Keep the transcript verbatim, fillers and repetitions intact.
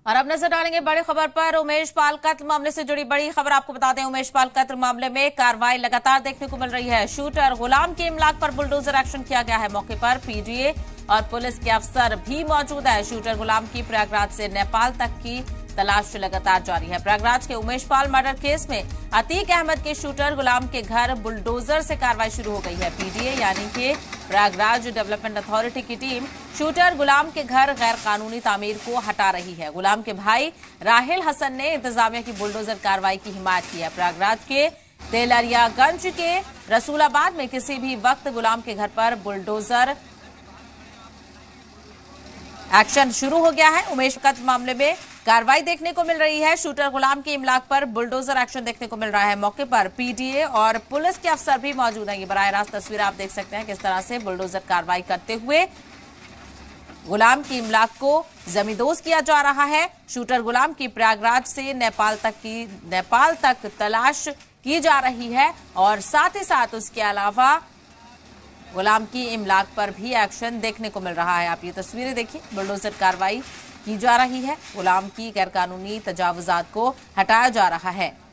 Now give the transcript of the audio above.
और अब नजर डालेंगे बड़ी खबर पर। उमेश पाल कत्ल मामले से जुड़ी बड़ी खबर आपको बता दें। उमेश पाल कत्ल मामले में कार्रवाई लगातार देखने को मिल रही है। शूटर गुलाम के इमलाक पर बुलडोजर एक्शन किया गया है। मौके पर पीडीए और पुलिस के अफसर भी मौजूद है। शूटर गुलाम की प्रयागराज से नेपाल तक की तलाश लगातार जारी है। प्रयागराज के उमेश पाल मर्डर केस में अतीक अहमद के शूटर गुलाम के घर बुलडोजर से कार्रवाई शुरू हो गई है। पीडीए यानी कि प्रयागराज डेवलपमेंट अथॉरिटी की टीम शूटर गुलाम के घर गैर कानूनी तामीर को हटा रही है। गुलाम के भाई राहिल हसन ने इंतजामिया की बुलडोजर कार्रवाई की हिमायत की है। प्रयागराज के तेलरियागंज के रसूलाबाद में किसी भी वक्त गुलाम के घर पर बुलडोजर एक्शन शुरू हो गया है। उमेश कत्ल मामले में कार्रवाई देखने को मिल रही है। शूटर गुलाम के इमलाक पर बुलडोजर एक्शन देखने को मिल रहा है। मौके पर पीडीए और पुलिस के अफसर भी मौजूद हैं। ये बराह रास्त तस्वीर आप देख सकते हैं किस तरह से बुलडोजर कार्रवाई करते हुए गुलाम की इमलाक को जमींदोज किया जा रहा है। शूटर गुलाम की प्रयागराज से नेपाल तक की नेपाल तक तलाश की जा रही है और साथ ही साथ उसके अलावा गुलाम की इमलाक पर भी एक्शन देखने को मिल रहा है। आप ये तस्वीरें देखिए, बुलडोजर कार्रवाई की जा रही है। गुलाम की गैरकानूनी तजावुजात को हटाया जा रहा है।